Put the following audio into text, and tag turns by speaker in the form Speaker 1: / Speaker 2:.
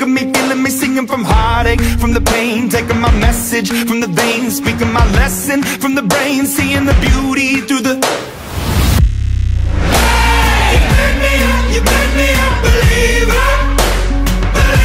Speaker 1: of me, feeling me, singing from heartache, from the pain, taking my message from the veins, speaking my lesson from the brain, seeing the beauty through the